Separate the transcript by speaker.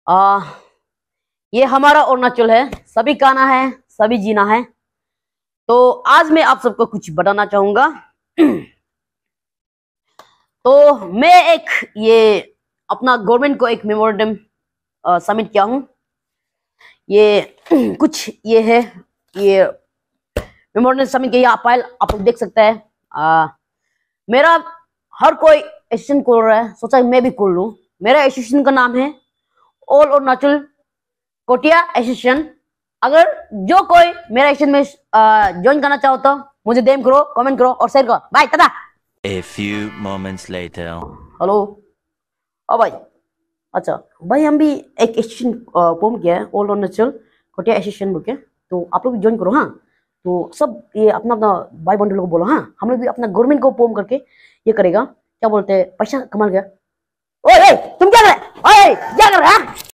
Speaker 1: आ, ये हमारा अरुणाचल है, सभी का आना है, सभी जीना है। तो आज मैं आप सबको कुछ बताना चाहूंगा। तो मैं एक ये अपना गवर्नमेंट को एक मेमोरेंडम सबमिट किया हूँ। ये कुछ ये है, ये मेमोरेंडम सबमिट किया फाइल आप लोग देख सकते हैं। मेरा हर कोई एसोसिएशन खोल रहा है, सोचा मैं भी खोल लूं। मेरा एसोसिएशन का नाम है ऑल अरुणाचल कोटिया एसोसिएशन। अगर जो कोई मेरा एसोसिएशन में ज्वाइन करना चाहो तो मुझे डीएम करो, कमेंट करो और शेयर करो। Bye, tata.
Speaker 2: A few moments later.
Speaker 1: Hello. भाई, अच्छा भाई, हम भी एक एसोसिएशन फॉर्म किया है, ऑल अरुणाचल कोटिया एसोसिएशन बोल के। तो आप लोग भी ज्वाइन करो। हाँ, तो सब ये अपना अपना भाई बंधु लोग को बोलो। हाँ, हम लोग भी अपना गवर्नमेंट को फॉर्म करके ये करेगा, क्या बोलते हैं, पैसा कमा गया। ओए तुम क्या कर रहे? ओए क्या कर रहे हैं?